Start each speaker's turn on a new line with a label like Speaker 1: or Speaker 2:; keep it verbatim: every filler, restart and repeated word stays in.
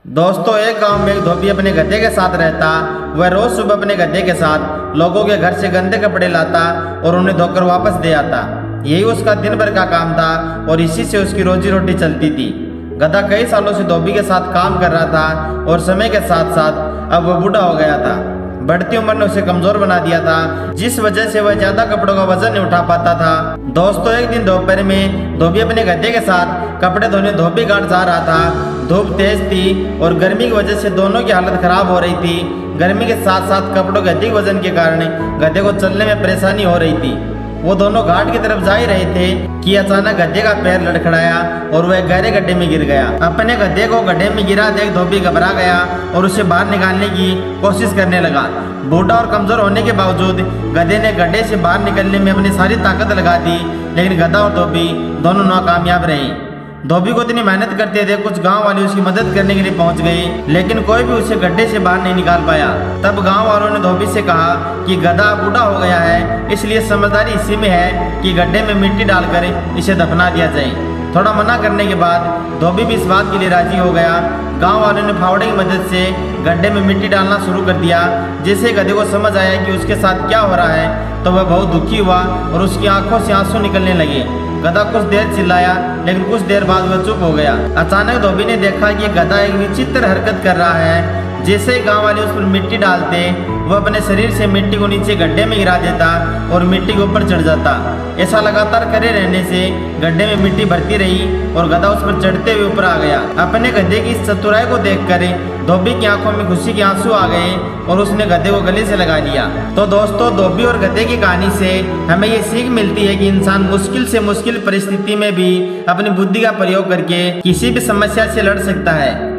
Speaker 1: दोस्तों, एक गांव में एक धोबी अपने गधे के साथ रहता। वह रोज सुबह अपने गधे के साथ लोगों के घर से गंदे कपड़े लाता और उन्हें धोकर वापस दे आता। यही उसका दिन भर का काम था और इसी से उसकी रोजी रोटी चलती थी। गधा कई सालों से धोबी के साथ काम कर रहा था और समय के साथ साथ अब वह बूढ़ा हो गया था। बढ़ती उम्र ने उसे कमजोर बना दिया था, जिस वजह से वह ज्यादा कपड़ों का वजन नहीं उठा पाता था। दोस्तों, एक दिन दोपहर में धोबी अपने गधे के साथ कपड़े धोने धोबी घाट जा रहा था। धूप तेज थी और गर्मी की वजह से दोनों की हालत खराब हो रही थी। गर्मी के साथ साथ कपड़ों के अधिक वजन के कारण गधे को चलने में परेशानी हो रही थी। वो दोनों घाट की तरफ जा ही रहे थे कि अचानक गधे का पैर लड़खड़ाया और वह गहरे गड्ढे में गिर गया। अपने गधे को गड्ढे में गिरा देख धोबी घबरा गया और उसे बाहर निकालने की कोशिश करने लगा। बूढ़ा और कमजोर होने के बावजूद गधे ने गड्ढे से बाहर निकलने में अपनी सारी ताकत लगा दी, लेकिन गधा और धोबी दोनों नाकामयाब रहे। धोबी को इतनी मेहनत करते थे, कुछ गांव वाले उसकी मदद करने के लिए पहुंच गए, लेकिन कोई भी उसे गड्ढे से बाहर नहीं निकाल पाया। तब गांव वालों ने धोबी से कहा कि गधा बूढ़ा हो गया है, इसलिए समझदारी इसी में है कि गड्ढे में मिट्टी डालकर इसे दफना दिया जाए। थोड़ा मना करने के बाद धोबी भी इस बात के लिए राजी हो गया। गांव वालों ने फावड़े की मदद से गड्ढे में मिट्टी डालना शुरू कर दिया। जैसे गधे को समझ आया कि उसके साथ क्या हो रहा है तो वह बहुत दुखी हुआ और उसकी आंखों से आंसू निकलने लगे। गधा कुछ देर चिल्लाया, लेकिन कुछ देर बाद वह चुप हो गया। अचानक धोबी ने देखा कि गधा एक विचित्र हरकत कर रहा है। जैसे ही गांव वाले उस पर मिट्टी डालते, वह अपने शरीर से मिट्टी को नीचे गड्ढे में गिरा देता और मिट्टी के ऊपर चढ़ जाता। ऐसा लगातार करे रहने से गड्ढे में मिट्टी भरती रही और गधा उस पर चढ़ते हुए ऊपर आ गया। अपने गधे की इस चतुराई को देखकर धोबी की आंखों में खुशी के आंसू आ गए और उसने गधे को गले से लगा लिया। तो दोस्तों, धोबी और गधे की कहानी से हमें ये सीख मिलती है कि इंसान मुश्किल से मुश्किल परिस्थिति में भी अपनी बुद्धि का प्रयोग करके किसी भी समस्या से लड़ सकता है।